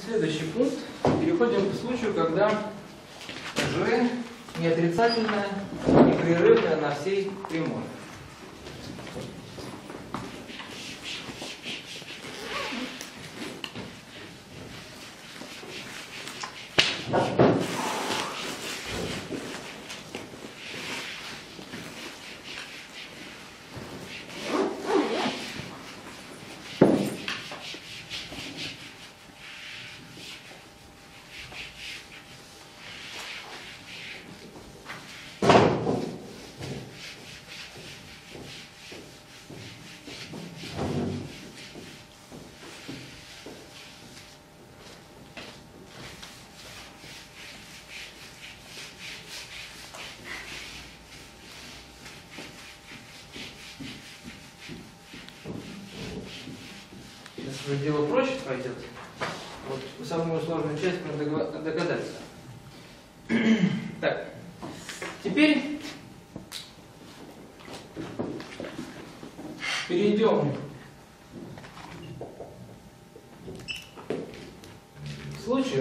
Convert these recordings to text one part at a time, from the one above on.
Следующий пункт. Переходим к случаю, когда G не отрицательное, непрерывное на всей прямой. Дело проще пойдет. Вот самую сложную часть надо догадаться. Так, теперь перейдем к случаю,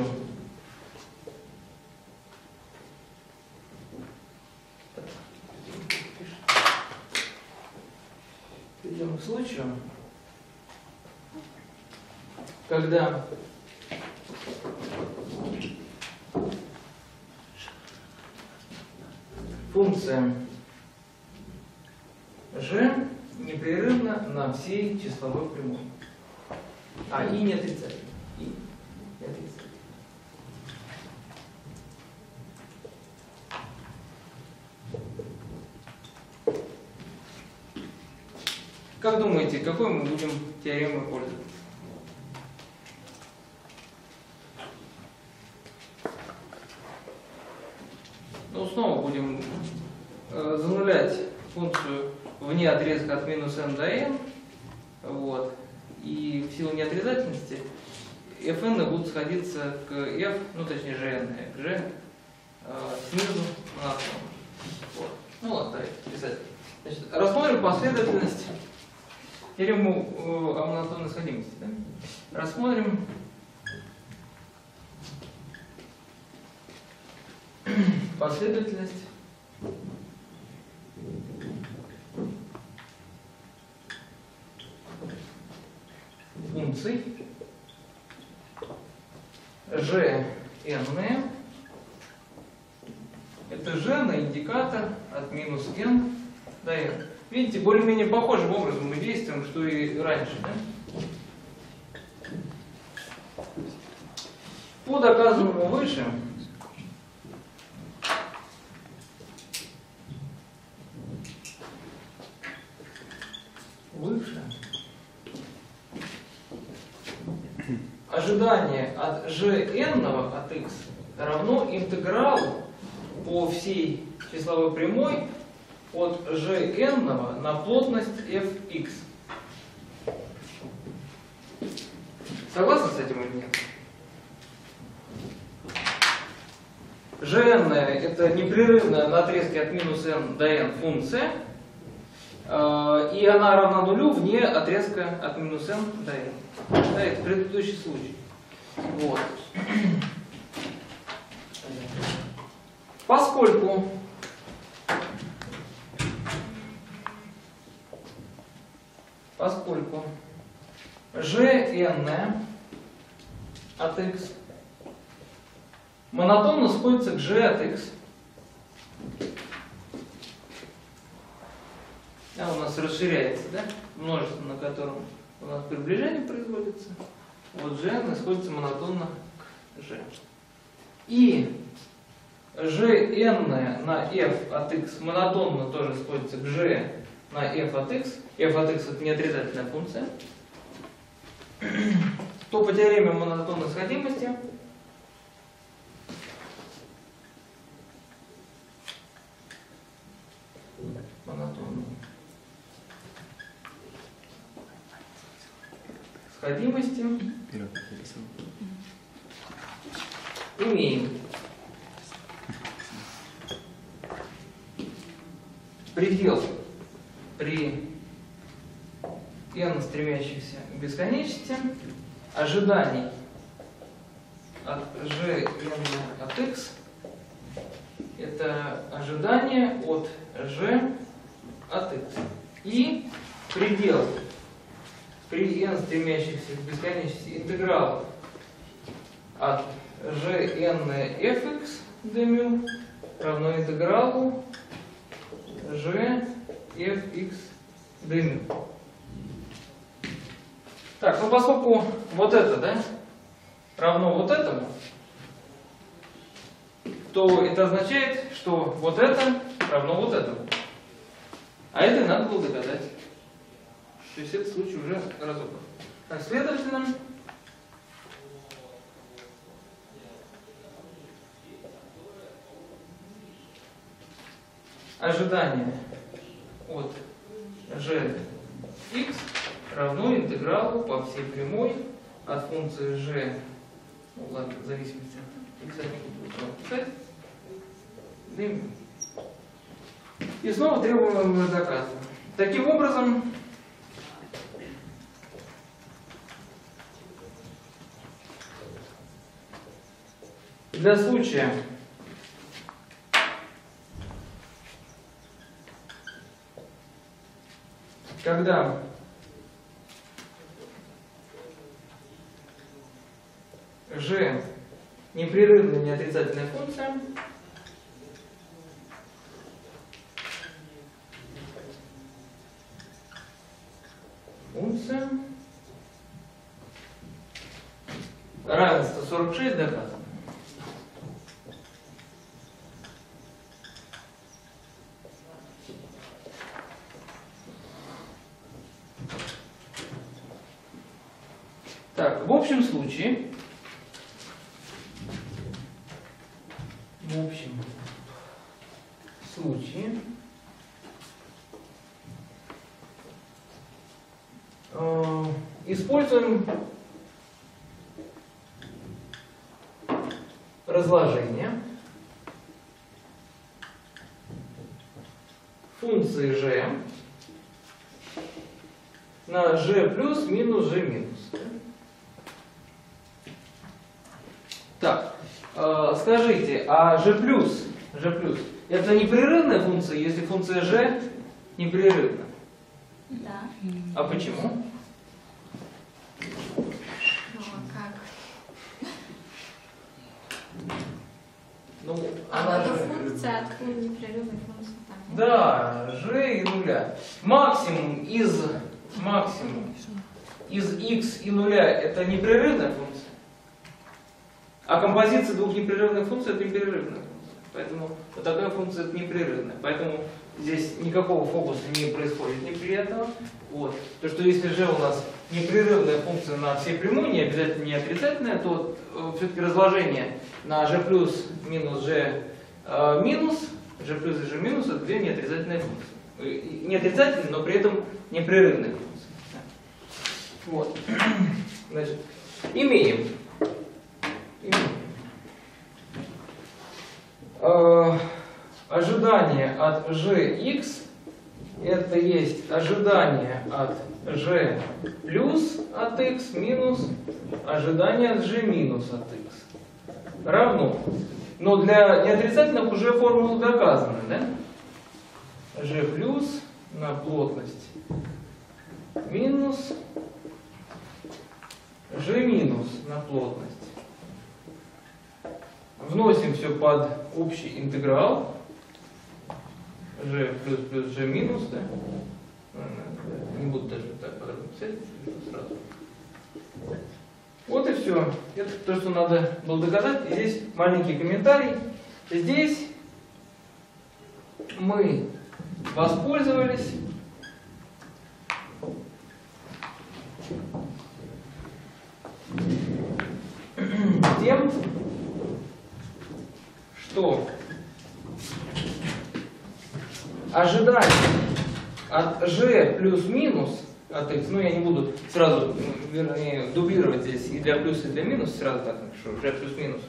когда функция g непрерывна на всей числовой прямой. И не отрицательна. Как думаете, какой мы будем теоремой пользоваться? Снова будем занулять функцию вне отрезка от минус n до n. Вот. И в силу неотрицательности fn будут сходиться к f, точнее gn, к g снизу монотонно. Вот. Давайте писать. Значит, рассмотрим последовательность теорему о монотонной сходимости. Да? Рассмотрим последовательность функций g n. Это g на индикатор от минус n до n. Видите, более-менее похожим образом мы действуем, что и раньше. Да? По доказанному выше ожидание от gn от x равно интегралу по всей числовой прямой от gn на плотность fx. Согласны с этим или нет? Gn это непрерывная на отрезке от минус n до n функция, и она равна нулю вне отрезка от минус n до n. Да, это предыдущий случай. Вот. Поскольку gn от x монотонно сходится к g от x, у нас расширяется, да? Множество, на котором у нас приближение производится. Вот gn сходится монотонно к g. И gn на f от x монотонно тоже сходится к g на f от x. F от x это неотрицательная функция. То по теореме монотонной сходимости имеем предел при n стремящихся к бесконечности ожиданий gn от x это ожидание от g от x. И предел при n стремящихся к бесконечности интегралов от gn fx dμ равно интегралу g fx dμ. Так, ну поскольку вот это, да, равно вот этому, то это означает, что вот это равно вот этому. А это надо было доказать. То есть этот случай уже разобран. Так, следовательно, ожидание от gx равно интегралу по всей прямой от функции g, ну ладно, в зависимости от x, не буду писать, dμ. И снова требуемое доказываем. Таким образом, для случая, когда g непрерывная неотрицательная функция, равенство 46 доказано. Так, в общем случае, используем разложение функции g на g плюс минус g минус. Так, скажите, а g плюс это непрерывная функция, если функция g непрерывна? Да. А почему? Ну, а как? Ну, Она же... функция, откуда непрерывная функция там? Нет? Да, g и нуля. Максимум из x и нуля это непрерывная функция. А композиция двух непрерывных функций это непрерывная функция. Поэтому вот такая функция это непрерывная. Поэтому здесь никакого фокуса не происходит неприятного. Вот. То, что если g у нас непрерывная функция на всей прямой, не обязательно не отрицательная, то все-таки разложение на g плюс минус g минус, g плюс и g минус это две неотрицательные функции. Не отрицательные, но при этом непрерывные функции. Вот. Значит, имеем. Ожидание от gx это есть ожидание от g плюс от x минус ожидание от g минус от x равно. Но для неотрицательных уже формулы доказаны, да? g плюс на плотность минус g минус на плотность. Вносим все под общий интеграл g плюс плюс g минус, да? Не буду даже так подробно писать, сразу. Вот и все. Это то, что надо было доказать. И здесь маленький комментарий. Здесь мы воспользовались тем, что ожидание от g плюс-минус от x, ну я не буду сразу, вернее, дублировать здесь и для плюса, и для минуса, сразу так напишу, g плюс-минус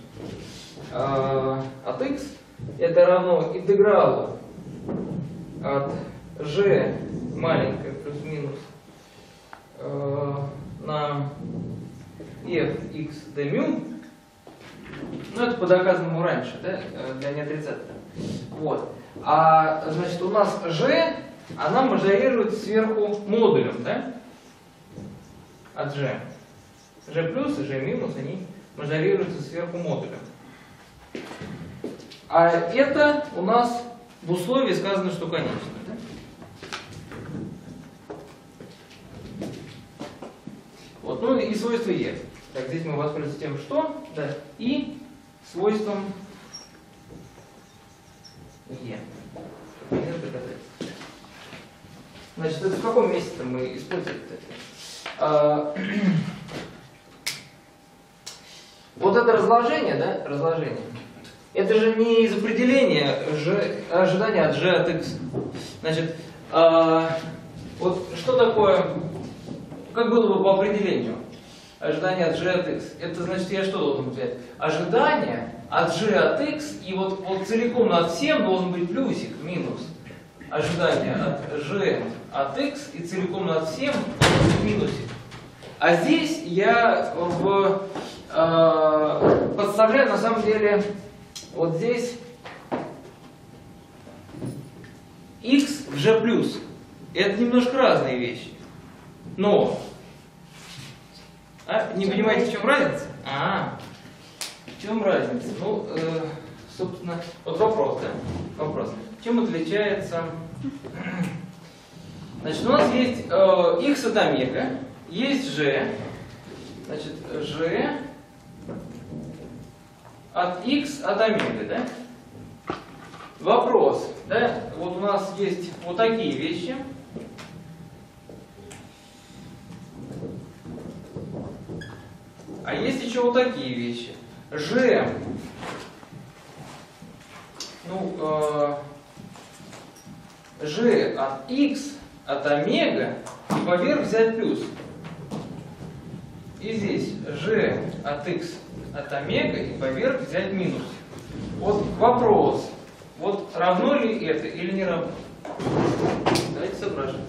от x, это равно интегралу от g маленькое плюс-минус на fx dμ Ну, это по доказанному раньше, да, для неотрицательных. Вот. А, значит, у нас G, она мажорирует сверху модулем, да? От G. G плюс и G минус, они мажорируются сверху модулем. А это у нас в условии сказано, что конечно, да? Вот, ну и свойство E. Так, здесь мы воспользуемся тем, что, да, и свойством E. Значит, это в каком месте мы используем это? Вот это разложение, да, разложение. Это же не из определения ожидания от G от X. Значит, вот что такое, как было бы по определению ожидание от G от X? Это значит, я что должен взять? Ожидание от G от X, и вот целиком над всем должен быть плюсик, минус. Ожидание от G от X, и целиком над всем должен быть минусик. А здесь я подставляю на самом деле вот здесь X в G+. Это немножко разные вещи. Но не понимаете, в чем разница? В чем разница? Ну, собственно, вот вопрос, да? Вопрос. Чем отличается? Значит, у нас есть X от омега, есть G. Значит, G от X от омега, да? Вопрос, да? Вот у нас есть вот такие вещи. А есть еще вот такие вещи. G, G от X от омега и поверх взять плюс. И здесь G от X от омега и поверх взять минус. Вот вопрос. Вот равно ли это или не равно? Давайте соображать.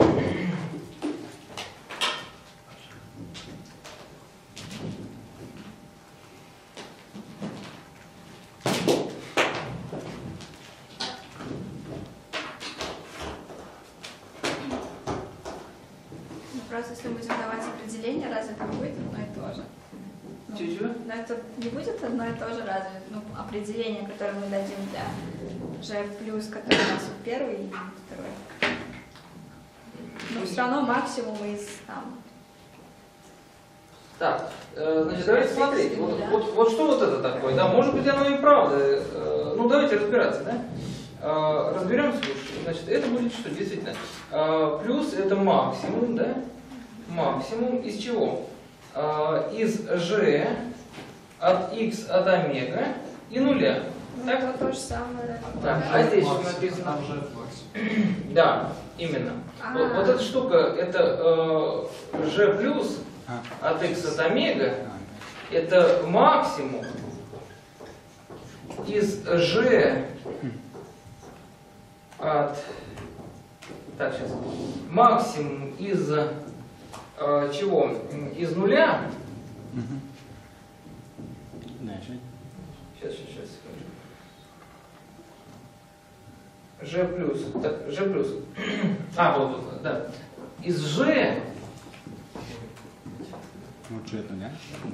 Просто если мы будем давать определение, разве это будет одно и то же? Чего? Но это не будет одно и то же, разве? Определение, которое мы дадим для G+, который у нас первый и второй. Но все равно максимум из там. Так, значит, давайте смотреть. Вот что вот это такое? Да, может быть, оно и правда. Ну, давайте разбираться, да? Разберемся лучше. Значит, это будет что, действительно? Плюс это максимум, да? Максимум из чего? Из G от X от омега и нуля. Ну, так? это то же самое. Так, а здесь что написано? Да, именно. Вот эта штука, это G плюс от X от омега, это максимум из G от... Так, сейчас. Максимум из чего? Из нуля. Сейчас. G плюс. Так, G плюс. Вот, да. Из G. Вот G это, да?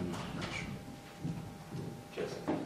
Сейчас.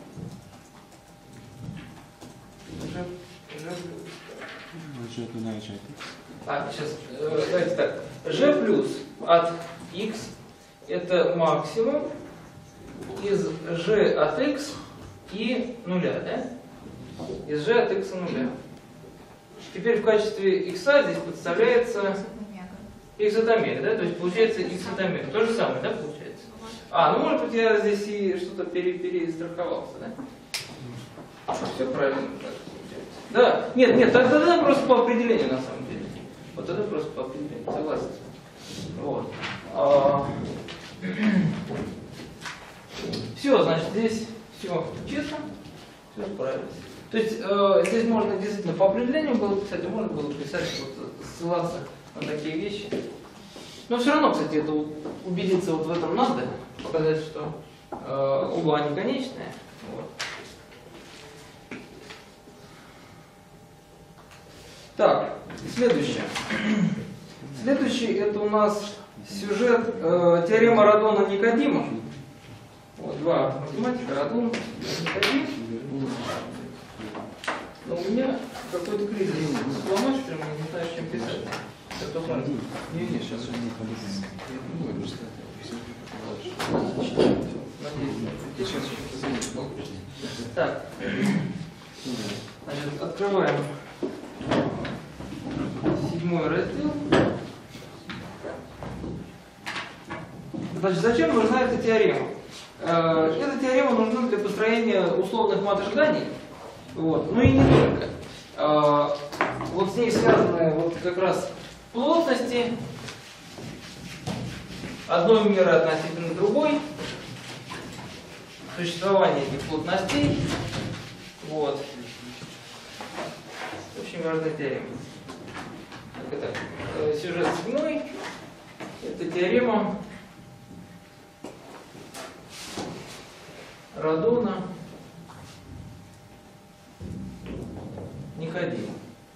G плюс. Вот G это, да, G. Сейчас. Давайте так. G плюс от X это максимум из G от X и нуля, да? Из G от X и нуля. Теперь в качестве X здесь подставляется X от омега, да? То есть получается X от омега. То же самое, да, получается? Ну может быть я здесь и что-то перестраховался, да? Все правильно так получается. Да, нет, тогда просто по определению на самом деле. Вот это просто по определению, согласен. Вот. Все, значит, здесь все честно, все правильно. То есть здесь можно действительно по определению было писать, а можно было писать, вот, ссылаться на такие вещи. Но все равно, кстати, это убедиться вот в этом надо, показать, что угла не конечная. Вот. Так, следующее. Следующий это у нас сюжет теорема Радона-Никодима. Вот, два математика, Радон, Никодим. Но у меня какой-то кризис фломастером, я не знаю, с чем писать. Это правда. Не, сейчас же не подумаем. Так, значит, открываем 7 раздел. Значит, зачем нужна эта теорема? Эта теорема нужна для построения условных мат ожиданий. Вот. Ну и не только. Вот с ней связаны вот как раз плотности одной меры относительно другой, существование этих плотностей. Вот. Очень важная теорема. Так, сюжет 7. Это теорема Радона Никодима.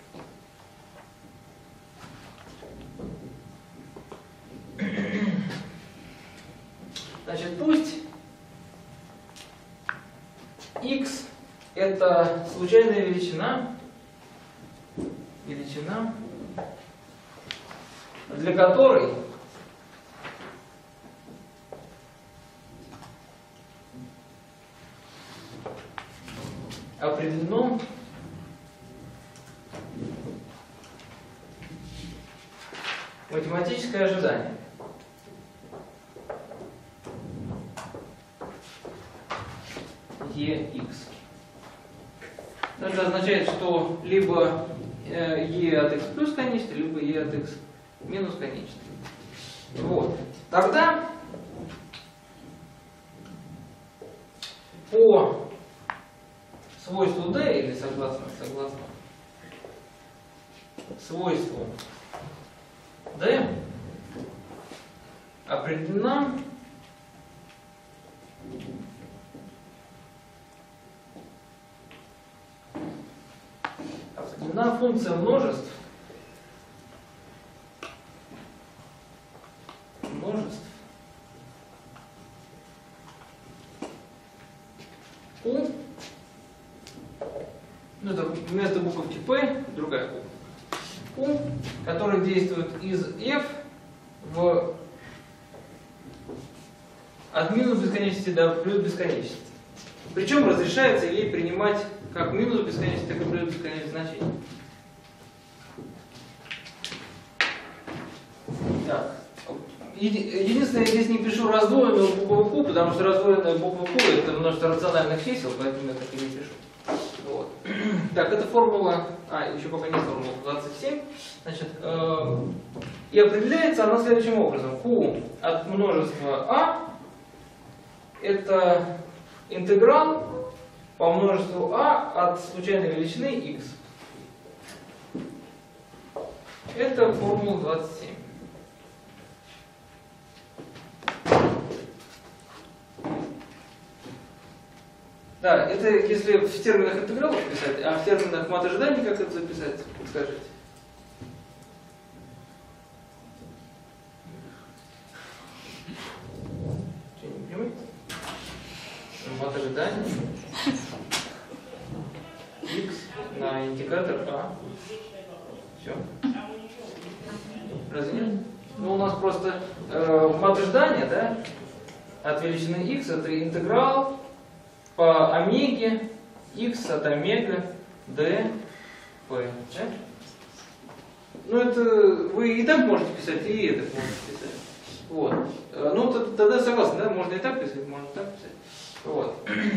Значит, пусть x это случайная величина, для которой определено математическое ожидание. EX. Это означает, что либо E от x плюс конечный, либо E от x минус конечный. Вот. Тогда по свойству D, или согласно свойству D, определена функция множеств U, ну это вместо буковки P другая буква, U, которая действует из F от минус бесконечности до плюс бесконечности. Причем разрешается ей принимать как минус бесконечности, так и плюс бесконечности значения. Так. Единственное, я здесь не пишу раздвоенную букву Q, потому что раздвоенная буква Q это множество рациональных чисел, поэтому я так и не пишу. Вот. Так, это формула, еще пока не формула 27. Значит, и определяется она следующим образом. Q от множества А это интеграл по множеству А от случайной величины x. Это формула 27. Да, это если в терминах интегралов писать, а в терминах мат ожиданий как это записать, скажите? Что, не понимаете? Мат ожиданий. X на индикатор А. Все. Разве нет? Ну, у нас просто мат ожидания, да, от величины x это интеграл по омеге x от омега d p. Да? Ну, это вы и так можете писать, и это можете писать. Вот. Ну, тогда согласны, да? Можно и так писать, можно и так писать. Вот.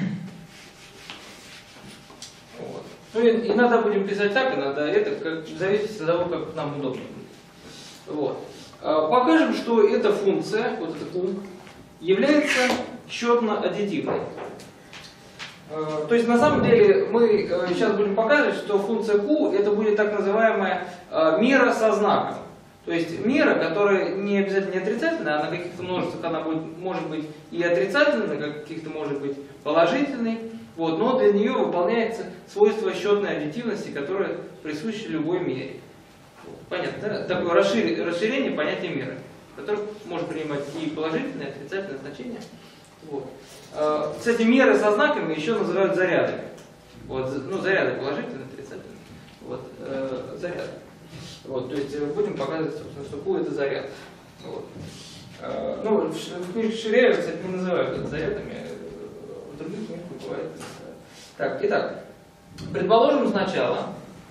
Вот. Ну, иногда будем писать так, иногда это, как, в зависимости от того, как нам удобно будет. Вот. Покажем, что эта функция, вот эта Q, является счетно-аддитивной. То есть на самом деле мы сейчас будем показывать, что функция Q это будет так называемая мера со знаком. То есть мера, которая не обязательно не отрицательная, а на каких-то множествах она может быть и отрицательной, на каких-то может быть положительной, вот, но для нее выполняется свойство счетной аддитивности, которое присуще любой мере. Понятно, да? Такое расширение понятия меры, которое может принимать и положительное, и отрицательное значение. Вот. Кстати, меры со знаками еще называют зарядами. Вот, ну, заряды положительные, отрицательные. Вот, заряды. Вот, то есть будем показывать, собственно, что Q это заряд. Вот. Ну, в книжке Ширяева, кстати, не называют это зарядами, в других книгах бывает. Так, итак, предположим сначала.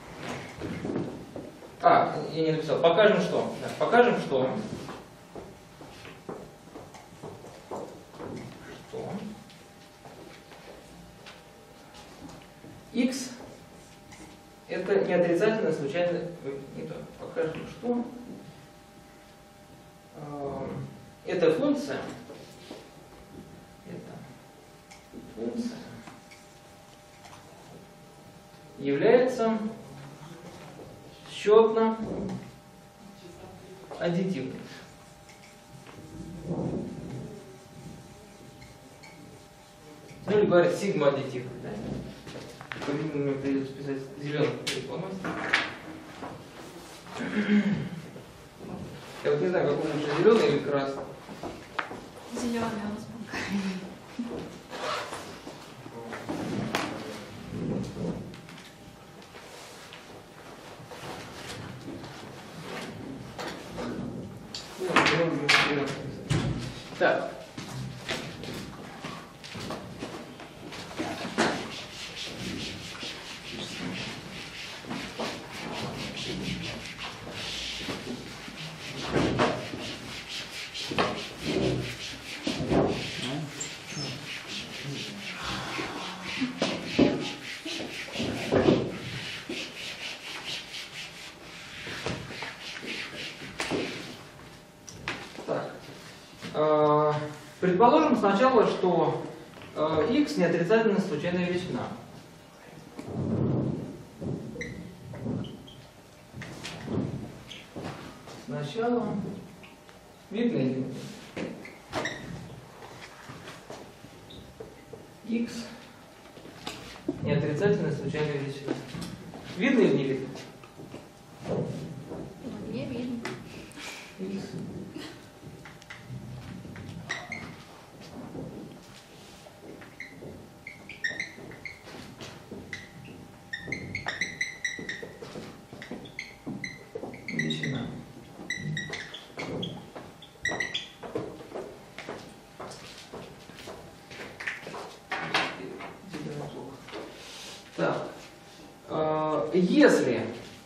Я не написал. Покажем что. Да, покажем что. X это не отрицательное случайное. Не то. Покажем что. Эта функция. Является счетно аддитивной. Ну или говорят сигма аддитивной. Да? По-видимому, мне придется писать зеленым фломастером. Я вот не знаю, какой лучше, зеленый или красный. Зеленый он успокаивает. Так. Предположим сначала, что x не отрицательная случайная величина. Сначала видно или нет? X не отрицательная случайная величина. Видно или не видно? Не видно. X. Величина. Так. Если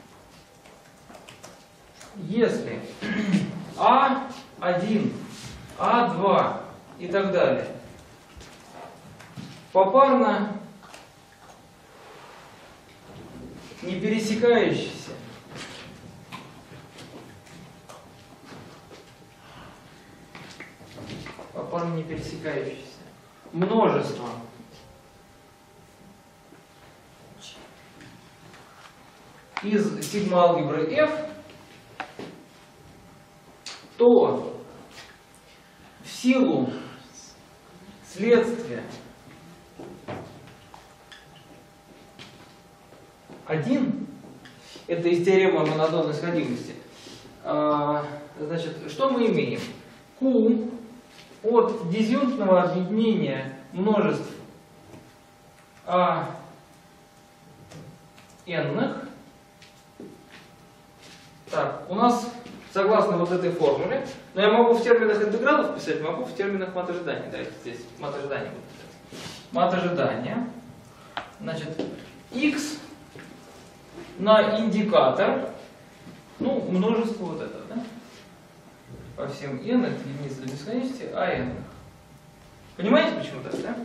А1, А2 и так далее попарно не пересекающиеся, множество из сигма-алгебры F, то в силу следствия 1, это из теоремы о монодонной сходимости, значит, что мы имеем? Q от дизъюнктного объединения множеств n-ных. Так, у нас, согласно вот этой формуле, но я могу в терминах интегралов писать, могу в терминах мат ожидания. Давайте здесь мат ожидания будет писать. Мат ожидания. Значит, x на индикатор, ну, множество вот этого, да? По всем n, это единица до бесконечности, n. Понимаете, почему так, да?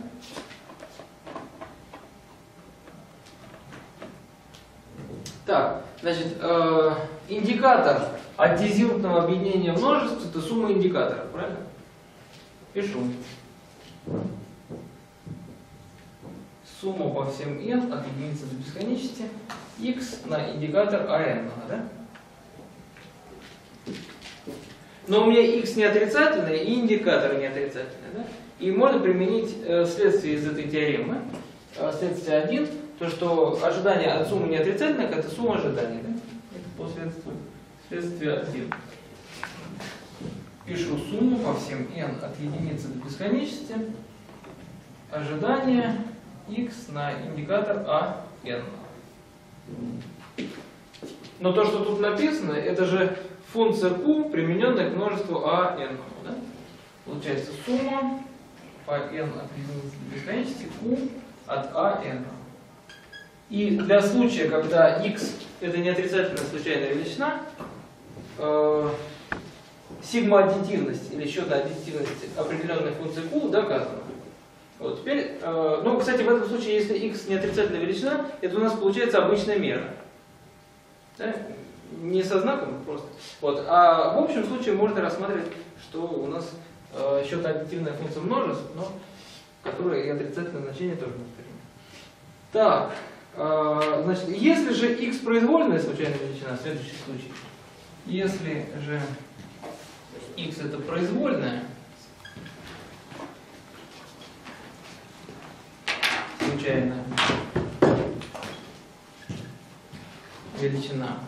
Так, значит, индикатор от дизъюнктного объединения множеств это сумма индикаторов, правильно? Пишу. Сумма по всем n от единицы до бесконечности x на индикатор n, да? но у меня x не отрицательное и индикатор не отрицательный. Да? И можно применить следствие из этой теоремы. Следствие 1, то что ожидание от суммы неотрицательных это сумма ожиданий. Да? Это по следствию. Следствие 1. Пишу сумму по всем n от единицы до бесконечности. Ожидание x на индикатор an. Но то, что тут написано, это же функция q, примененная к множеству an. Да? Получается сумма по n от единицы до бесконечности q от an. И для случая, когда x это не отрицательная случайная величина, сигма-аддитивность или счетно-аддитивность определенной функции q доказана. Вот теперь, ну, кстати, в этом случае, если x не отрицательная величина, это у нас получается обычная мера. Да? Не со знаком просто. Вот. А в общем случае можно рассматривать, что у нас счетно-аддитивная функция множеств, но которая и отрицательное значение тоже может принимать. Так, значит, если же x произвольная случайная величина, следующий случай. Если же x это произвольная случайная величина,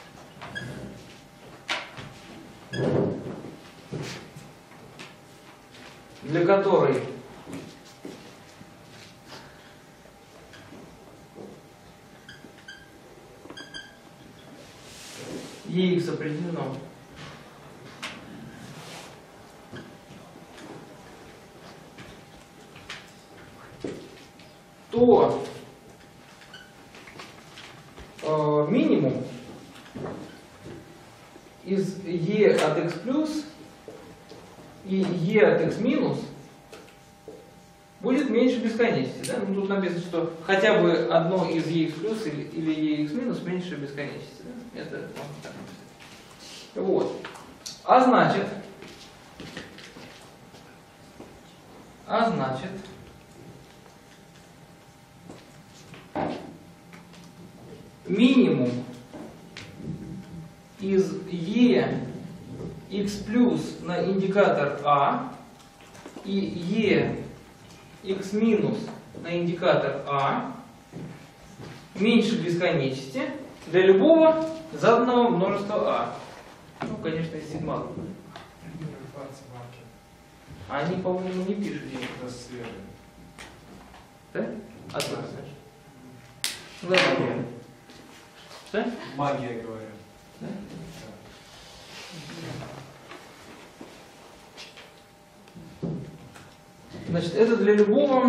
для которой ex определено то минимум из e от x плюс и e от x минус будет меньше бесконечности. Да? Ну, тут написано, что хотя бы одно из ex плюс или ex минус меньше бесконечности. Да? Это можно так написать. Вот. А значит, минимум из e x плюс на индикатор a и e x минус на индикатор a меньше бесконечности для любого заданного множества a. Ну, конечно, из сигма. Они, по-моему, не пишут. Да? А что ты знаешь? Ладно. Да? Магия, говорят. Да? Значит, это для любого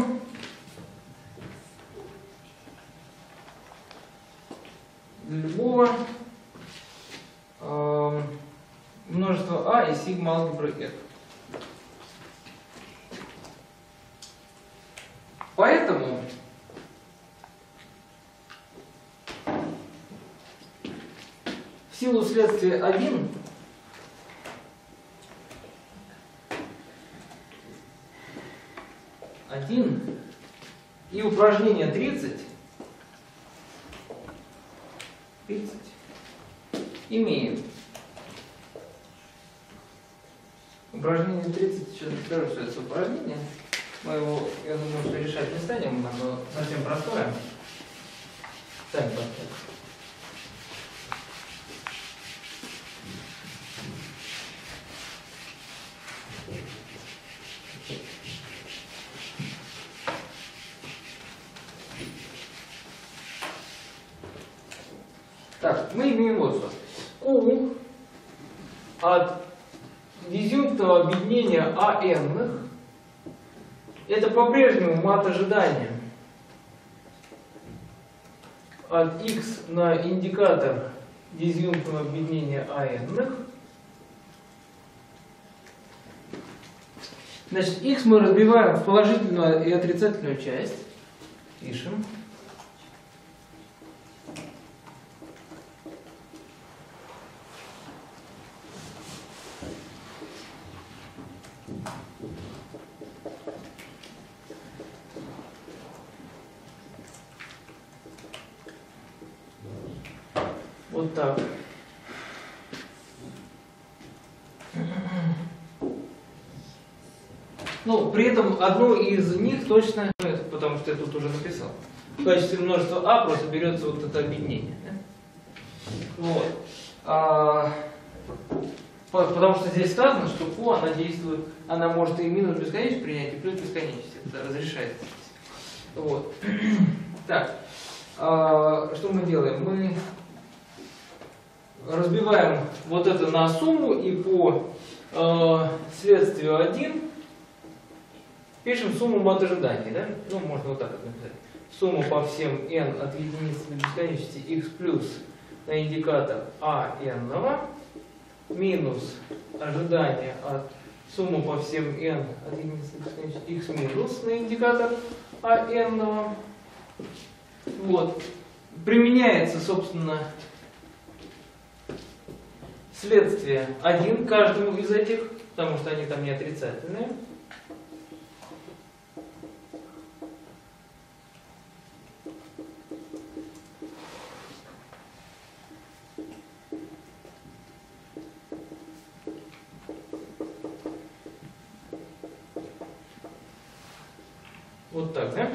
множества А и сигма алгебры F. Поэтому в силу следствия 1 и упражнение 30 имеем. Упражнение 30, сейчас расскажу, что это за упражнение. Мы его, я думаю, что решать не станем, оно совсем простое. Сами поставим. Так, мы имеем вот что. Q от дизъюнктного объединения АН это по-прежнему мат ожидания от x на индикатор дизъюнктного объединения АН. Значит, x мы разбиваем в положительную и отрицательную часть. Пишем. Вот так. Ну, при этом одно из них точно, ну, это потому что я тут уже написал, в качестве множества А просто берется вот это объединение. Да? Вот. Потому что здесь сказано, что Q, она действует, она может и минус бесконечность принять, и плюс бесконечность. Это разрешается. Вот. Так, что мы делаем? Мы разбиваем вот это на сумму и по следствию 1 пишем сумму от ожиданий. Да? Ну, можно вот так вот написать. Сумму по всем n от единицы до бесконечности x плюс на индикатор n минус ожидание от суммы по всем n от единицы до бесконечности x минус на индикатор n. Вот. Применяется, собственно, следствие 1 каждому из этих, потому что они там не отрицательные. Вот так, да?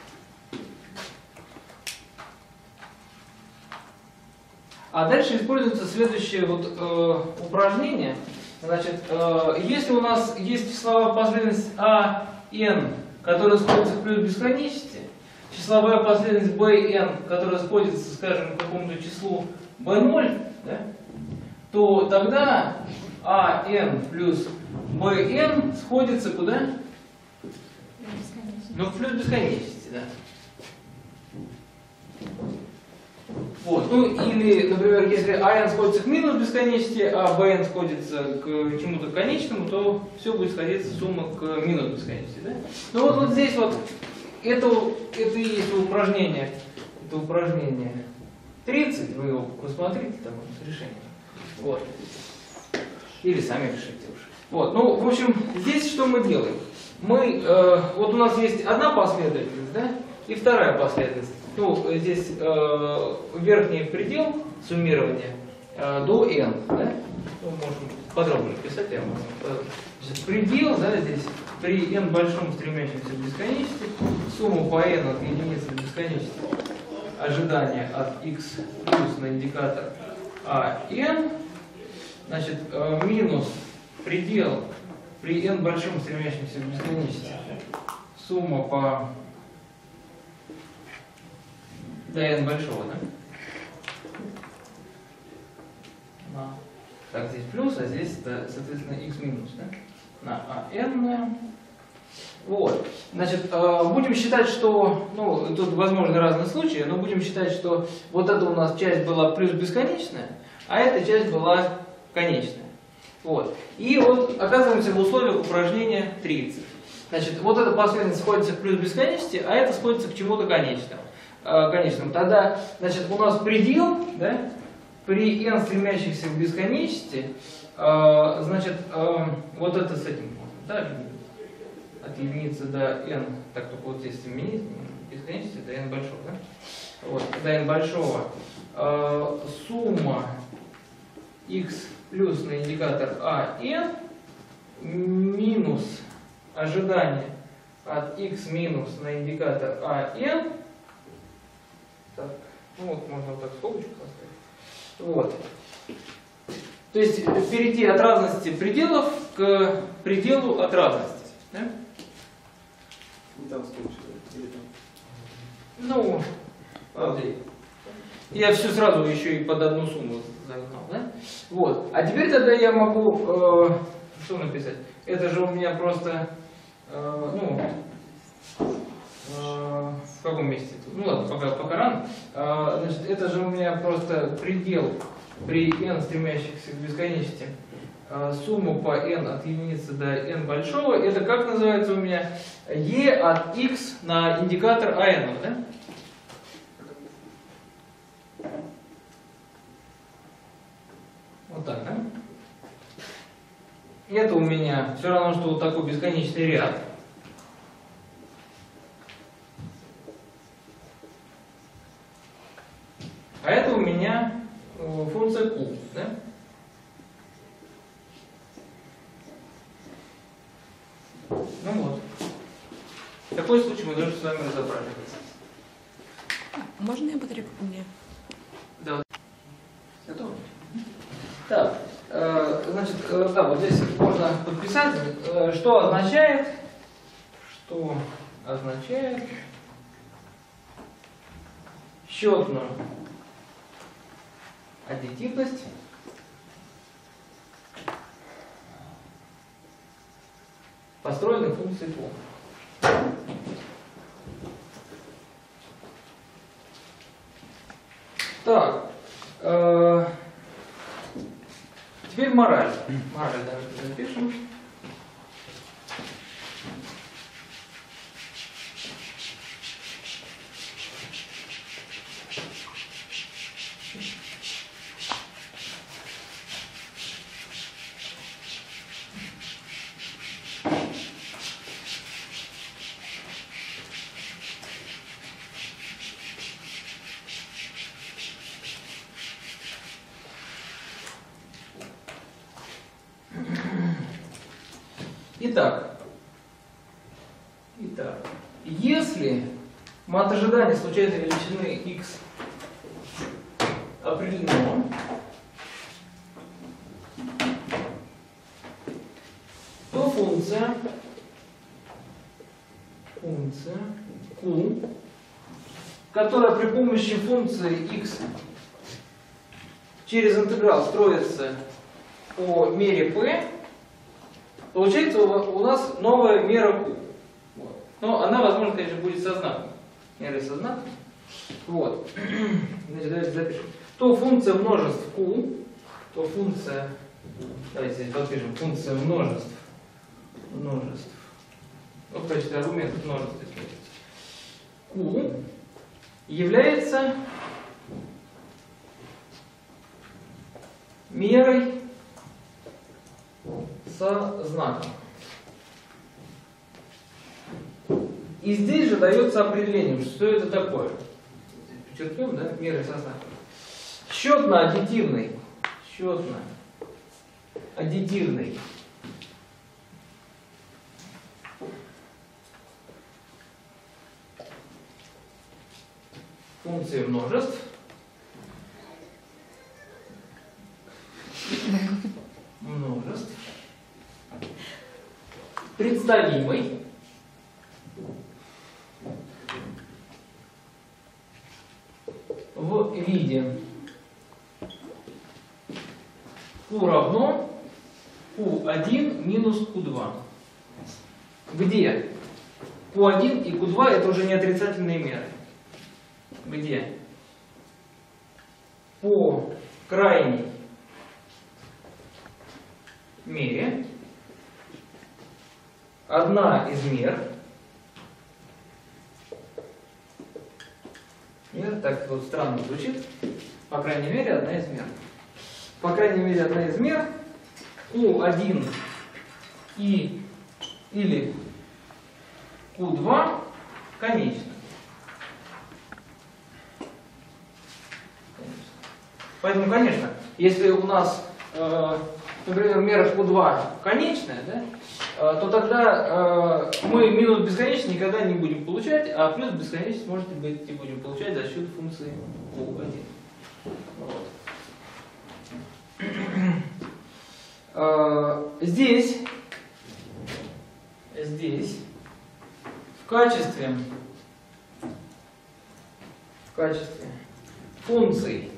А дальше используется следующее вот, упражнение. Значит, если у нас есть числовая последовательность n, которая сходится к плюс бесконечности, числовая последовательность bn, которая сходится, скажем, к какому-то числу b0, да, то тогда an плюс bn сходится куда? Ну, в плюс бесконечности, да. Вот. Ну, или, например, если n сходится к минус бесконечности, а bn сходится к чему-то конечному, то все будет сходиться сумма к минус бесконечности, да? Ну вот здесь вот это и есть упражнение. Это упражнение 30, вы его посмотрите, там решение. Вот. Или сами решите уж. Вот. Ну, в общем, здесь что мы делаем? Мы, вот у нас есть одна последовательность, да, и вторая последовательность. Ну, здесь верхний предел суммирования до n, да? Ну, можем подробно писать, я могу. Значит, предел, да, здесь при n большом стремящемся к бесконечности, сумму по n от единицы до бесконечности, ожидание от x плюс на индикатор n, значит, минус предел при n большом стремящемся к бесконечности, сумма по до n большого, да? Так, здесь плюс, а здесь, соответственно, x минус, да? На n. Вот. Значит, будем считать, что, ну, тут возможны разные случаи, но будем считать, что вот эта у нас часть была плюс бесконечная, а эта часть была конечная. Вот. И вот оказываемся в условиях упражнения 30. Значит, вот эта последовательность сходится к плюс бесконечности, а это сходится к чему-то конечному. Тогда, значит, у нас предел, да, при n стремящихся к бесконечности, значит, вот это с этим, да, от единицы до n, так только вот здесь бесконечности до n большого, да? Вот, до n большого, сумма x плюс на индикатор n минус ожидание от x минус на индикатор n. Так, ну вот можно вот так скобочку поставить. Вот. То есть перейти от разности пределов к пределу от разности. Да? Там скобочка, или там? Ну, я все сразу еще и под одну сумму загнал, да? Вот. А теперь тогда я могу что написать? Это же у меня просто, ну, в каком месте? Ну ладно, пока рано. Значит, это же у меня просто предел при n стремящихся к бесконечности. Сумму по n от единицы до n большого. Это как называется у меня? E от x на индикатор n, да? Вот так, да? Это у меня все равно, что вот такой бесконечный ряд. А это у меня функция q, да? Ну вот. какой случай мы должны с вами разобрать? Можно я батарейку мне? Да. Готово? Так, значит, да, вот здесь можно подписать, что означает счетную аддитивность построенной функции по. Так, теперь мораль. Мораль давайте запишем. Итак, если мат ожидания случайной величины x определено, то функция q, которая при помощи функции x через интеграл строится по мере p, получается у нас новая мера q. Вот. Но она, возможно, конечно, будет со знаком. Меры со знаком. Вот. Значит, давайте запишем. То функция множеств q, то функция, давайте здесь подпишем, функция множеств. Ну, в качестве аргумента множество используется. Q является мерой со знаком. И здесь же дается определение, что это такое. Подчеркнем, да? Меры со знаком. Счетно-аддитивный функции множеств представимый в виде q равно q1 минус q2, где q1 и q2 это уже не отрицательные меры, где по крайней мере одна из мер, так вот странно звучит, по крайней мере одна из мер. По крайней мере одна из мер Q1 и или Q2 конечна. Поэтому, конечно, если у нас, например, мера Q2 конечная, да, то тогда мы минус бесконечность никогда не будем получать, а плюс бесконечность, может быть, и будем получать за счет функции Q1. Вот. Здесь в качестве функций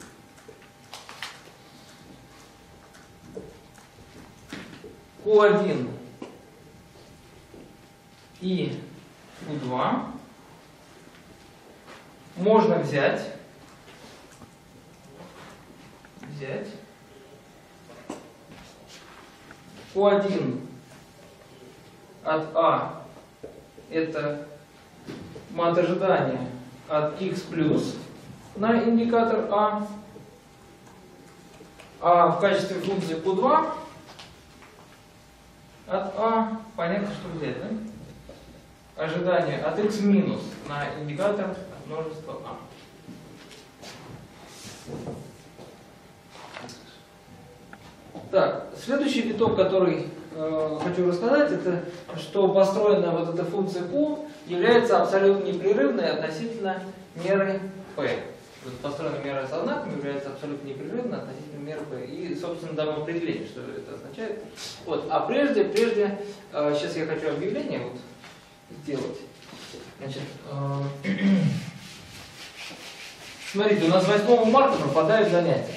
Q1 и Q2 можно взять Q1 от А это мат ожидания от x плюс на индикатор а в качестве функции Q2 от А понятно, что взять, да? Ожидание от x минус на индикатор множества А. Так, следующий виток, который хочу рассказать, это что построенная вот эта функция Q является абсолютно непрерывной относительно меры P. Вот построенная мера со знаком является абсолютно непрерывной относительно меры P. И, собственно, дам определение, что это означает. Вот. А прежде, сейчас я хочу объявление вот сделать. Значит, смотрите, у нас 8 марта пропадают занятия.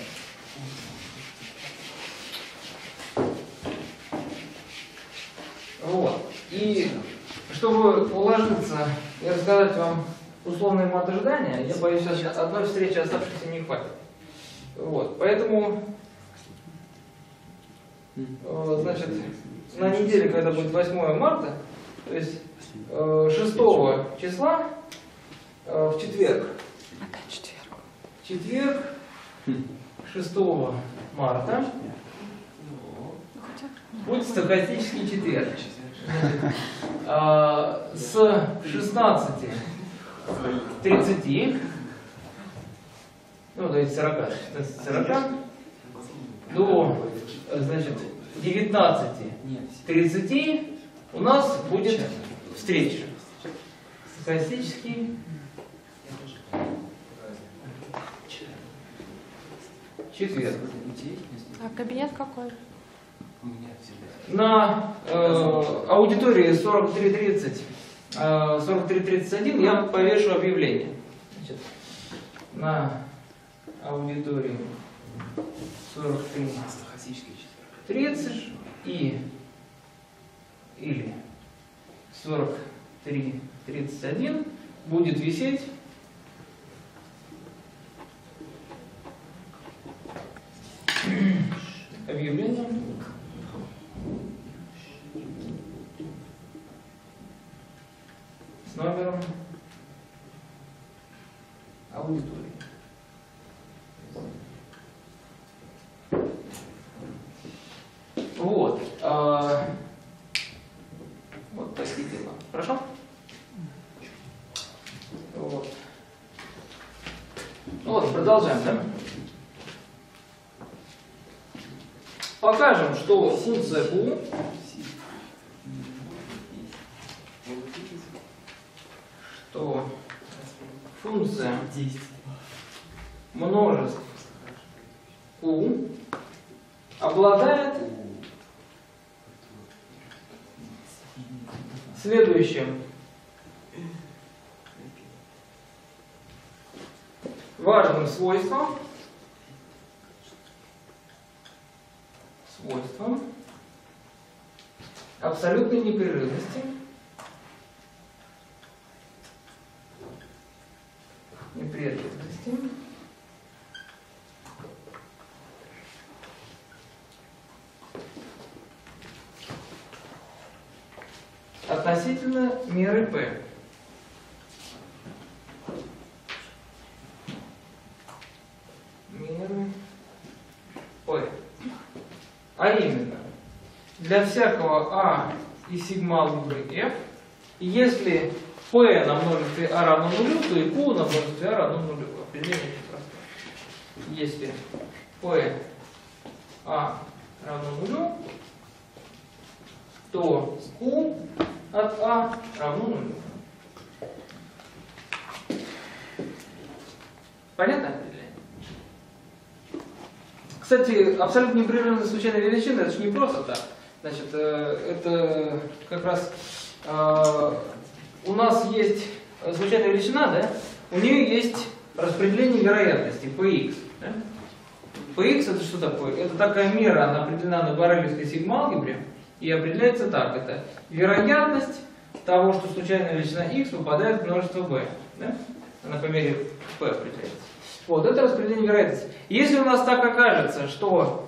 Вот. И чтобы уложиться и рассказать вам условные мат ожидания, я боюсь, сейчас одной встречи оставшейся не хватит. Вот. Поэтому, значит, на неделе, когда будет 8 марта, то есть 6 числа, в четверг. В четверг, 6 марта, будет стохастический четверг. С 16:30, ну, то есть 40, 16:40, до, значит, 19:30 у нас будет встреча. Стохастический четверг. А кабинет какой? На аудитории 4330, 4331 я повешу объявление. Значит, на аудитории 4330 или 4331 будет висеть объявление с номером аудитории. Вот. Вот такие дела. Хорошо? Вот. Вот, продолжаем, да? Покажем, что функция U функция множеств Q обладает следующим важным свойством абсолютной непрерывности относительно меры P. Меры P. А именно, для всякого А и сигма либры F, если P на множестве А равно нулю, то и Q на множестве А равно нулю. Определение очень простое. Если P А равно нулю, то Q от А равно нулю. Понятно определение? Кстати, абсолютно непрерывные случайные величины, это же не просто так. Значит, это как раз у нас есть случайная величина, да? У нее есть распределение вероятности Px. Да? Px это что такое? Это такая мера, она определена на борелевской сигма-алгебре и определяется так. Это вероятность того, что случайная величина x выпадает в множество b. Да? Она по мере p определяется. Вот, это распределение вероятности. Если у нас так окажется, что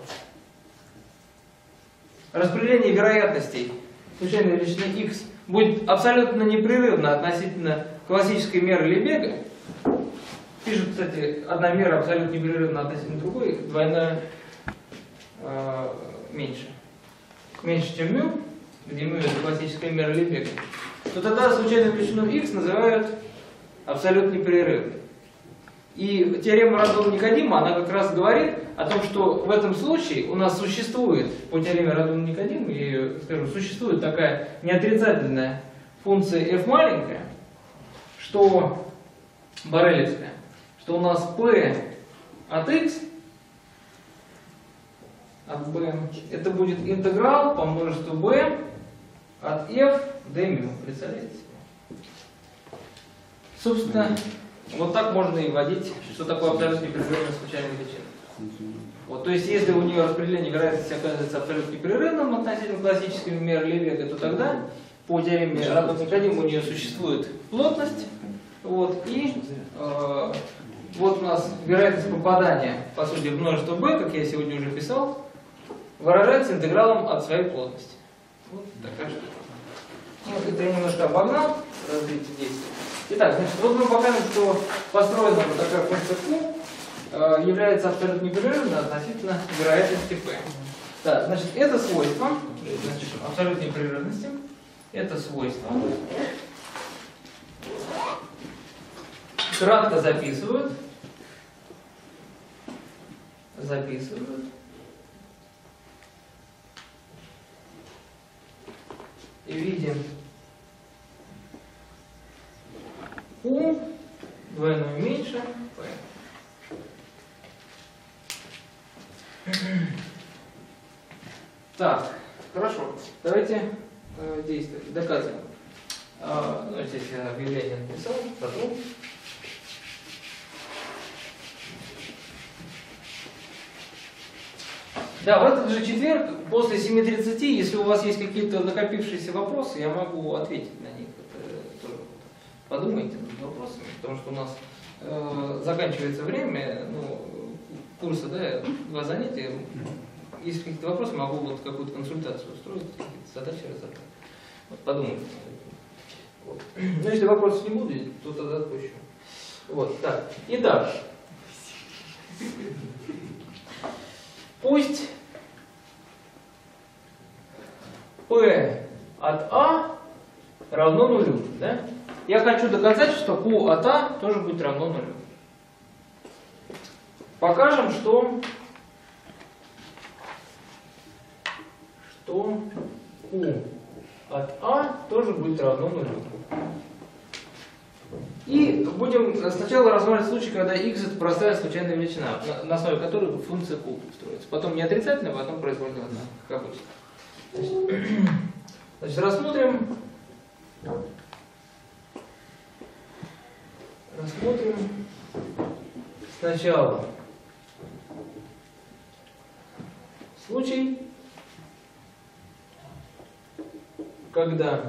распределение вероятностей случайной величины x будет абсолютно непрерывно относительно классической меры Лебега, пишут, кстати, одна мера абсолютно непрерывно относительно другой, двойная меньше. Меньше, чем μ, где μ это классическая мера Лебега, то тогда случайную величину x называют абсолютно непрерывной. И теорема Радона-Никодима, она как раз говорит о том, что в этом случае у нас существует, по теореме Радона-Никодима, я ее скажу, существует такая неотрицательная функция f маленькая, что борелевская, что у нас p от x от b, это будет интеграл по множеству b от f d μ. Представляете себе? Собственно, вот так можно и вводить, что такое абсолютно непрерывная случайная величина. Вот, то есть, если у нее распределение вероятности оказывается абсолютно непрерывным относительно классической меры Лебега, то тогда по теореме Радона-Никодима у нее существует плотность. Вот, и вот у нас вероятность попадания, по сути, в множество b, как я сегодня уже писал, выражается интегралом от своей плотности. Вот такая штука. Вот это я немножко обогнал развитие действия. Итак, значит, вот мы покажем, что построена вот такая функция Q является абсолютно непрерывной относительно вероятности P. Так, значит, это свойство, значит, абсолютной непрерывности, это свойство кратко записывают, и видим Q двойное меньше P. Так, хорошо. Давайте действовать. Доказываем. Здесь я объявление написал, сотру. Да, в этот же четверг, после 7:30, если у вас есть какие-то накопившиеся вопросы, я могу ответить на них. Это тоже подумайте над вопросами, потому что у нас заканчивается время, курса, да, 2 занятия. Если какие-то вопросы, могу вот какую-то консультацию устроить, какие-то задачи разобрать. Вот, подумайте. Вот. Но если вопросов не будет, то тогда отпущу. Вот, так. Итак. Пусть P от A равно нулю. Да? Я хочу доказать, что Q от A тоже будет равно нулю. Покажем, что Q от A тоже будет равно нулю. И будем сначала рассматривать случай, когда x это простая случайная величина, на основе которой функция Q строится. Потом не отрицательная, потом произвольный знак, как обычно. Значит, рассмотрим сначала случай, когда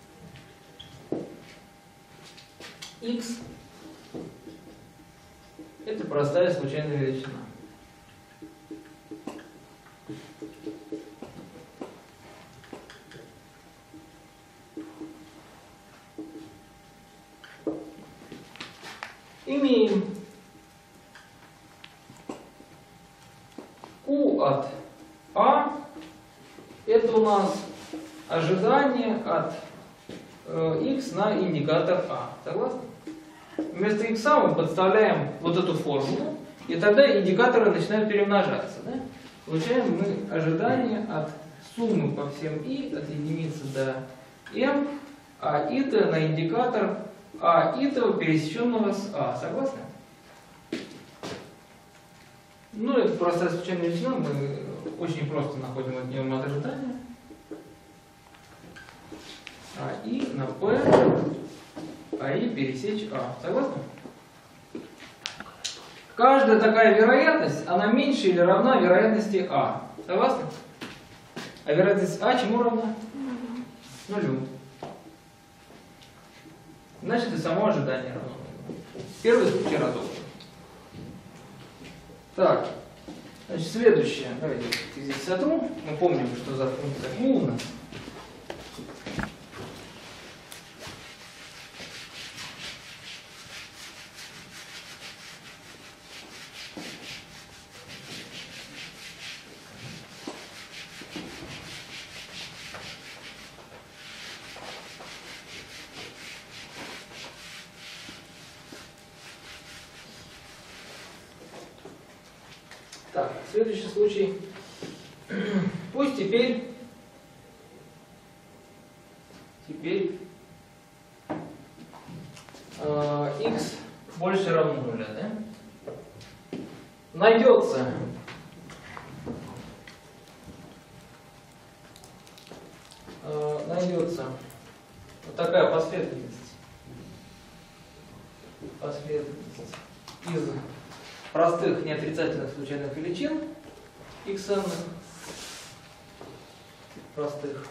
x это простая случайная величина. Имеем Q от A, это у нас ожидание от x на индикатор A. Согласны? Вместо x мы подставляем вот эту формулу, и тогда индикаторы начинают перемножаться. Да? Получаем мы ожидание от суммы по всем i, от единицы до m, а это на индикатор а этого пересеченного с a. Согласны? Ну, это простая случайная величина, мы очень просто находим от нее мат ожидания. АИ на P, АИ пересечь А. Согласны? Каждая такая вероятность, она меньше или равна вероятности А. Согласны? А вероятность А чему равна? Нулю. Значит, и само ожидание равно нулю. Первый случай разобран. Так, значит, следующее. Давайте здесь сотру. Мы помним, что за функция Q у нас. Так, следующий случай. Пусть теперь x больше равно нуля, да? Найдется вот такая последовательность из простых неотрицательных случайных величин xn, простых,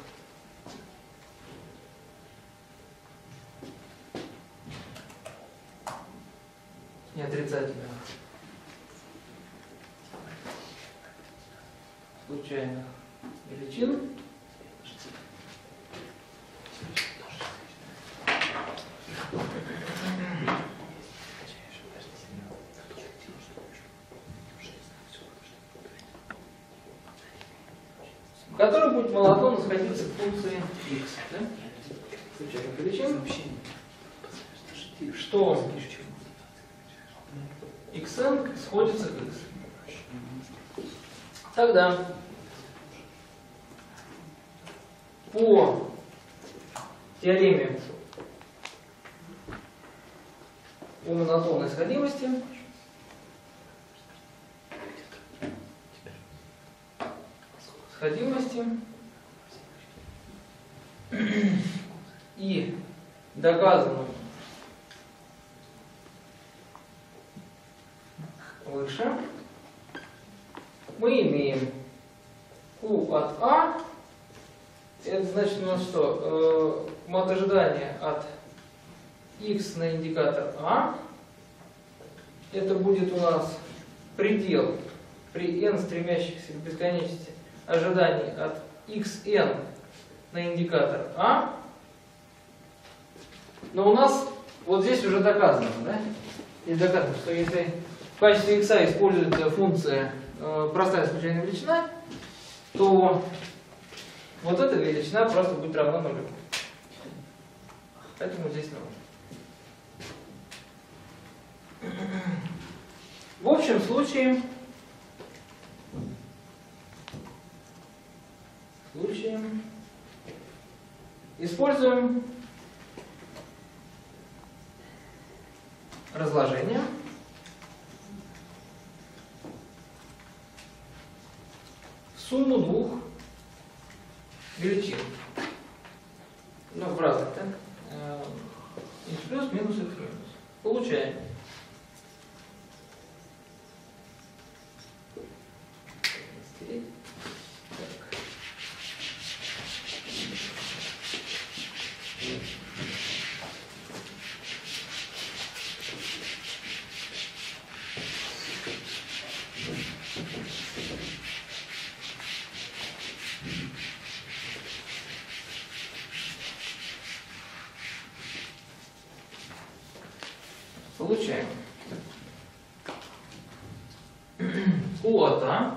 неотрицательных случайных величин который будет монотонно сходиться к функции x, да? Случайных величин, что xn сходится к x. Тогда по теореме о монотонной сходимости и доказано выше, мы имеем Q от A, это значит у нас что? Мат ожидания от X на индикатор A, это будет у нас предел при n стремящихся к бесконечности ожиданий от xn на индикатор A. Но у нас вот здесь уже доказано, да? Здесь доказано, что если в качестве x используется функция простая случайная величина, то вот эта величина просто будет равна нулю. Поэтому здесь 0. В общем случае используем разложение в сумму двух величин. Ну, в разных, так? X плюс минус x минус. Получаем. Получаем Q от A.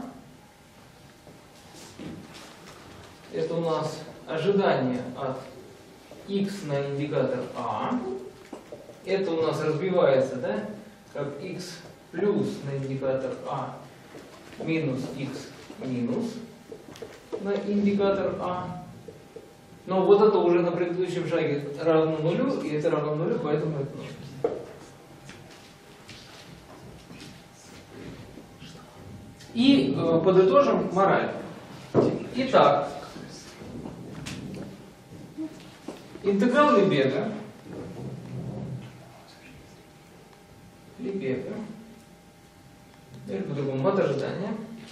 Это у нас ожидание от x на индикатор A. Это у нас разбивается, да, как x плюс на индикатор A минус x минус на индикатор A. Но вот это уже на предыдущем шаге равно нулю, и это равно нулю, поэтому это 0. И подытожим мораль. Итак, интеграл Лебега или по-другому мат ожидания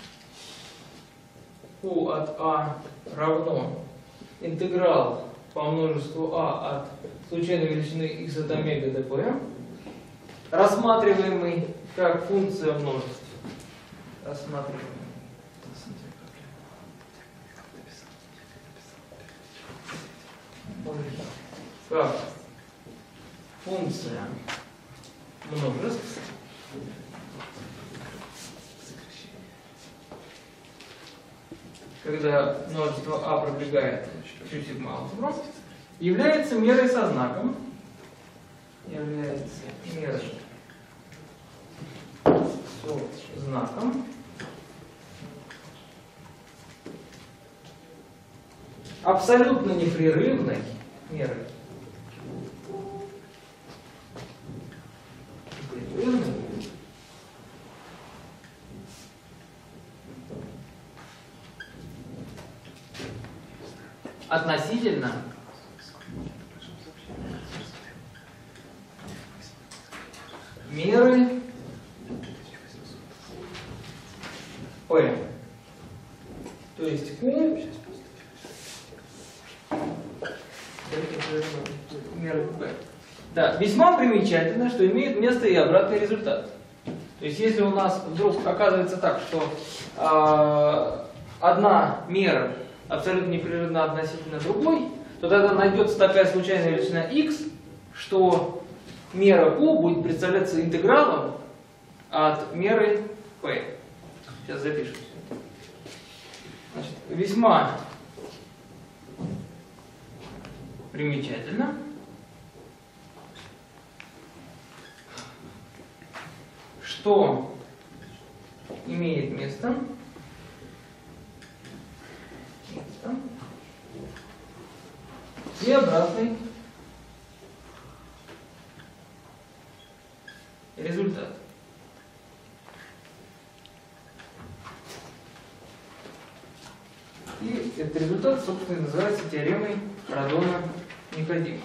Q от A равно интеграл по множеству A от случайной величины x от омега до p, рассматриваемый как функция множества. Рассматриваем как функция множеств когда множество А пробегает всю сигма алгебру, является мерой со знаком, абсолютно непрерывной меры относительно меры P. То есть Q меры P. Да, весьма примечательно, что имеет место и обратный результат. То есть если у нас вдруг оказывается так, что одна мера абсолютно непрерывна относительно другой, то тогда найдется такая случайная величина x, что мера Q будет представляться интегралом от меры P. Сейчас запишем. Значит, весьма примечательно, что имеет место и обратный результат. И этот результат, собственно, называется теоремой Радона-Никодима.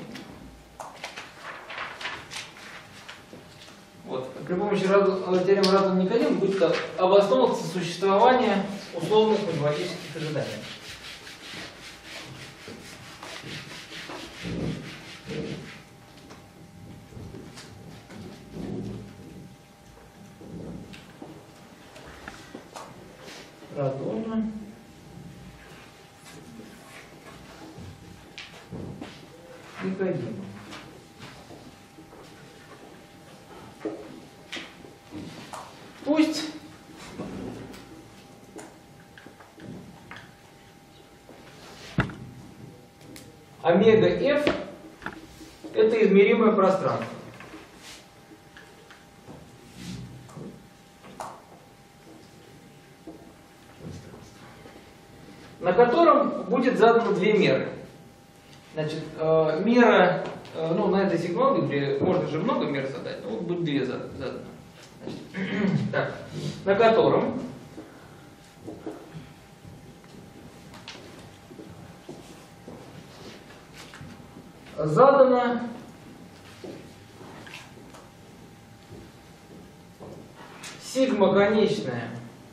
Вот. При помощи теоремы Радона-Никодима будет обосновываться существование условных математических ожиданий. Радона. Никодима. Пусть омега f это измеримое пространство. На котором будет задано две меры. Значит, мера, ну, на этой сигма-алгебре можно же много мер задать, но вот будет две заданы. Значит, так, на котором задана сигма конечная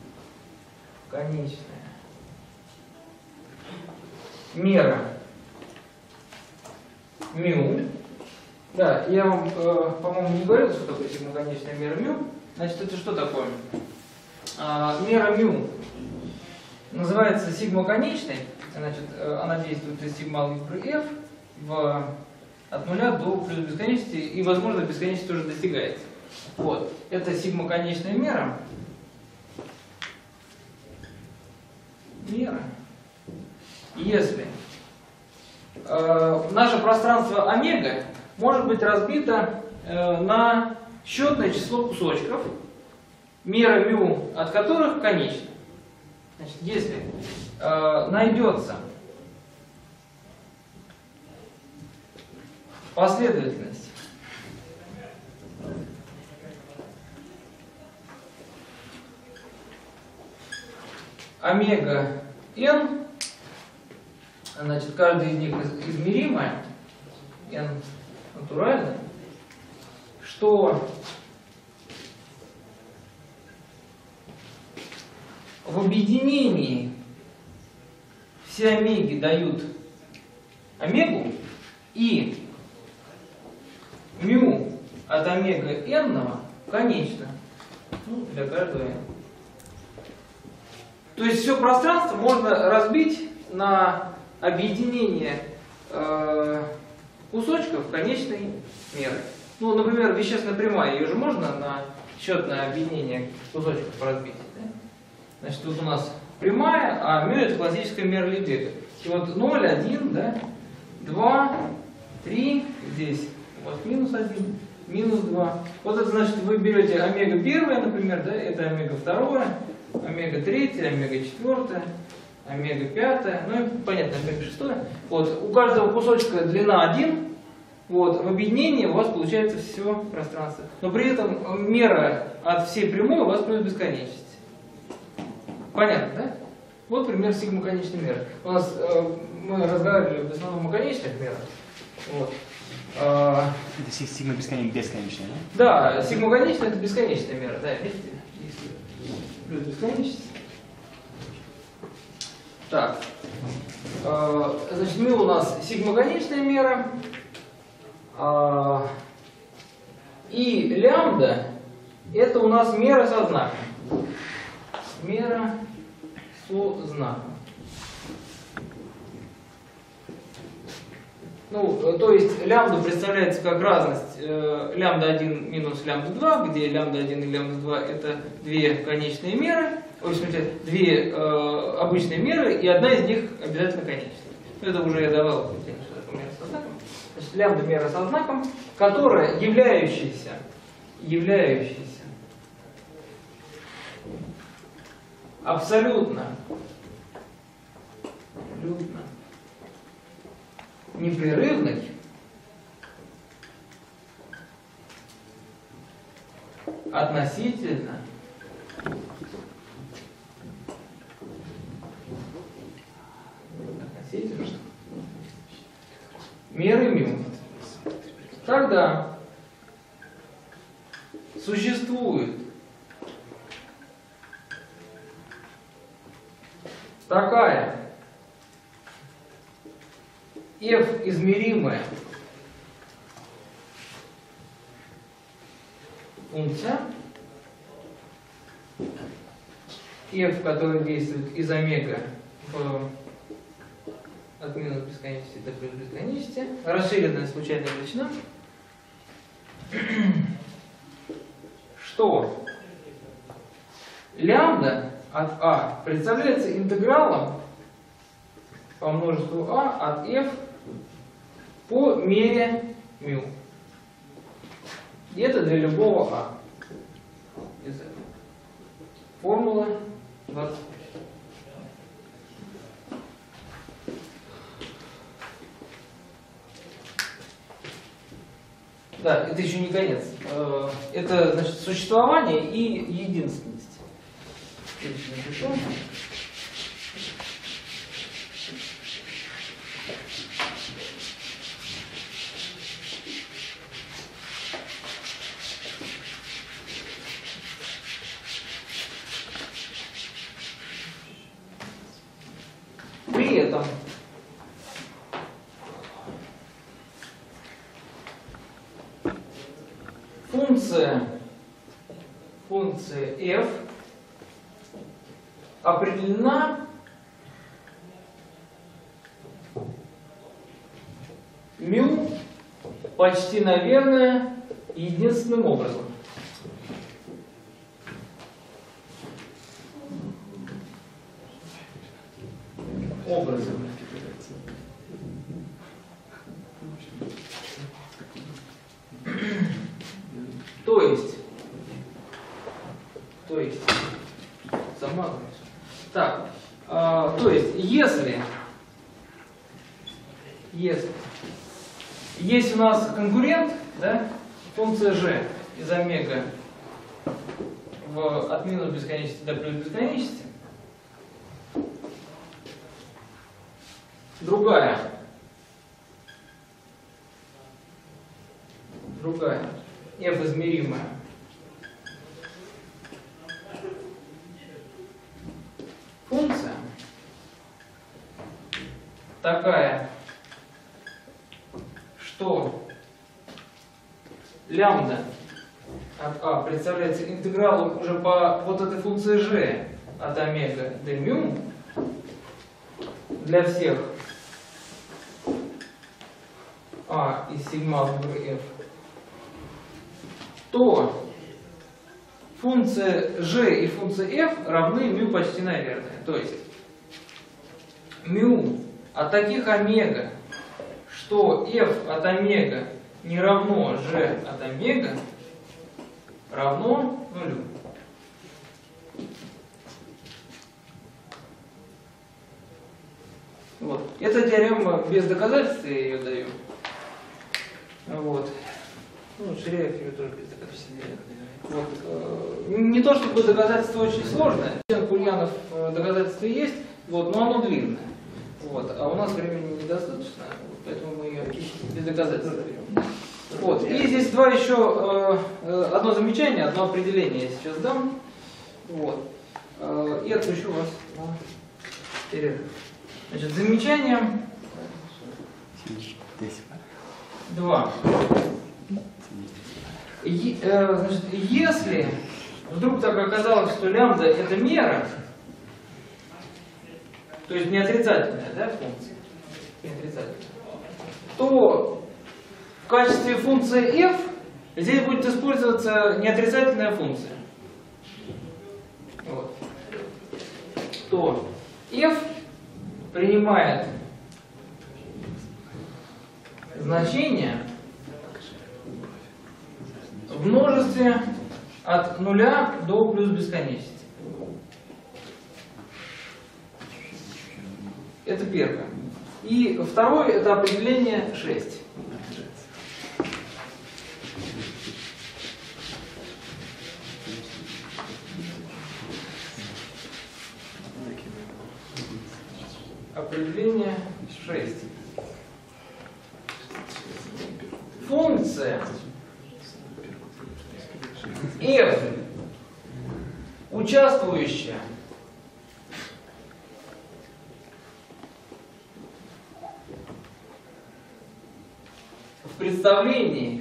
мера μ. Да, я вам, по-моему, не говорил, что такое сигма конечная мера μ. Значит, это что такое? Мера μ называется сигма конечной. Значит, она действует из сигма алгебры f от нуля до плюс бесконечности, и, возможно, бесконечность тоже достигается. Вот. Это сигма конечная мера. Если наше пространство омега может быть разбито на счетное число кусочков, мера μ от которых конечна. Значит, если найдется последовательность омега n, значит, каждая из них измеримая, n натуральная, что в объединении все омеги дают омегу, и μ от омега n конечно, ну, для каждого n. То есть все пространство можно разбить на объединение кусочков конечной меры. Ну, например, вещественная прямая, ее же можно на счетное объединение кусочков разбить. Да? Значит, вот у нас прямая, а μ это классическая мера Лебега. И вот 0, 1, да, 2, 3, здесь у вас минус 1, минус 2. Вот это значит, вы берете омега первая, например, да, это омега вторая, омега третья, омега четвертая, омега 5, ну и понятно, омега 6. Вот, у каждого кусочка длина 1. Вот, в объединении у вас получается все пространство. Но при этом мера от всей прямой у вас плюс бесконечность. Понятно, да? Вот пример сигма конечной меры. У нас мы разговаривали в основном о конечных мерах. Вот. Это сигма бесконечная, да? Да, сигма конечная это бесконечная мера, да, видите? Плюс бесконечность. Так. Значит, у нас сигма конечная мера. И лямбда это у нас мера со знаком. Мера со знаком. Ну, то есть лямбда представляется как разность лямбда 1 минус лямбда 2, где лямбда 1 и лямбда 2 это две конечные меры, в смысле, две обычные меры, и одна из них обязательно конечная. Это уже я давал определение, что это мера со знаком. Значит, лямбда мера со знаком, которая являющаяся абсолютно непрерывной относительно меры μ. Тогда существует такая f измеримая функция, f, которая действует из омега от минус бесконечности до плюс бесконечности, расширенная случайная величина, что лямбда от а представляется интегралом по множеству а от f по мере μ. И это для любого а. Из этого. Формула 20. Да, это еще не конец. Это, значит, существование и единственность. При этом функция f определена μ почти, наверное, единственным образом. То есть, сама. Так, то есть, если есть у нас конкурент, да, функция g из омега от минус бесконечности до плюс бесконечности, другая f измеримая функция такая, что лямбда от а представляется интегралом уже по вот этой функции g от омега до μ для всех а из сигма выбора f, то функция g и функция f равны μ почти наверное. То есть μ от таких омега, что f от омега не равно g от омега, равно нулю. теорема без доказательств, я ее даю. Вот. Ну, Ширяев ее тоже без доказательств делает. Вот. Не то чтобы доказательство очень сложное. Кульянов доказательства есть, вот, но оно длинное. Вот. А у нас времени недостаточно, вот, поэтому мы ее без доказательств берем. Вот. И здесь два еще, одно замечание, одно определение я сейчас дам. Вот. И отпущу вас на перерыв. Значит, замечание 2. Значит, если вдруг так оказалось, что лямбда это мера, то есть не отрицательная, да, функция, не отрицательная, то в качестве функции f здесь будет использоваться неотрицательная функция. Вот. То f принимает значение в множестве от 0 до плюс бесконечности. Это первое. И второе это определение 6. Определение 6. Функция f, участвующая в представлении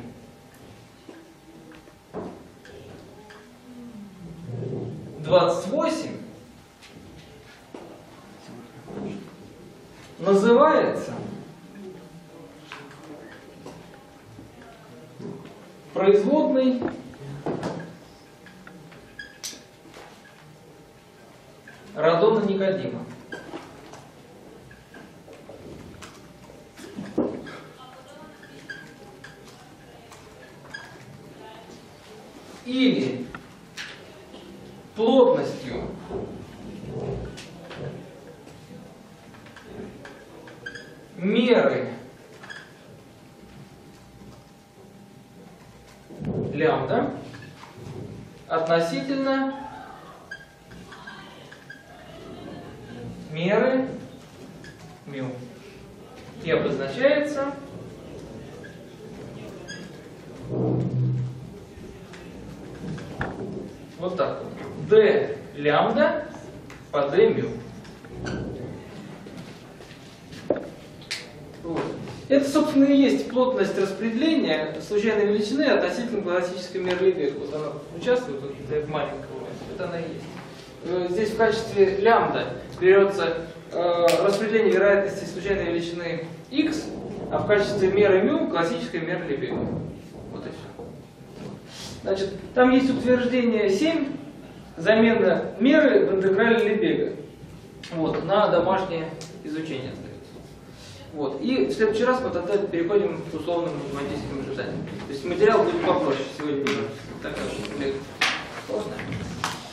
(28), называется производной радона Никодима. Или плотностью меры лямбда относительно меры μ. И обозначается вот так вот. d лямбда по d μ. Вот. Это, собственно, и есть плотность распределения случайной величины относительно классической меры Лебега. Вот она участвует, вот, это маленького. Это она и есть. Здесь в качестве лямбда берется распределение вероятности случайной величины x, а в качестве меры μ классическая мера Лебега. Вот и все. Значит, там есть утверждение 7, замена меры в интеграле Лебега. Вот, на домашнее изучение остается. Вот. И в следующий раз мы тогда переходим к условным математическим ожиданиям. То есть материал будет попроще сегодня. Так, сложно.